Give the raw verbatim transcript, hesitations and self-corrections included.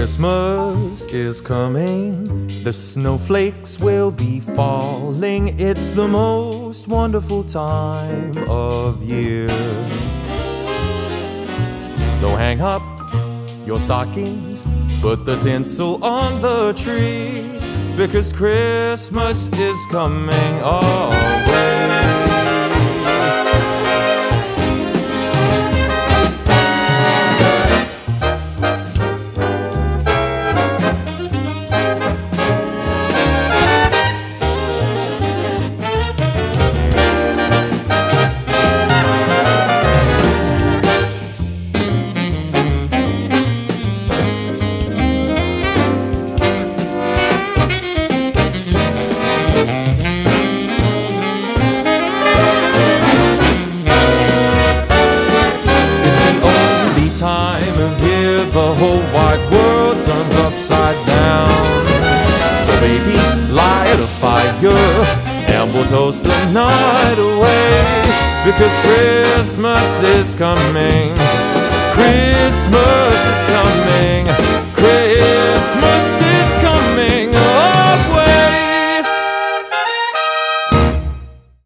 Christmas is coming, the snowflakes will be falling. It's the most wonderful time of year. So hang up your stockings, put the tinsel on the tree, because Christmas is coming our way. Time of year the whole wide world turns upside down. So baby, light a fire and we'll toast the night away, because Christmas is coming, Christmas is coming, Christmas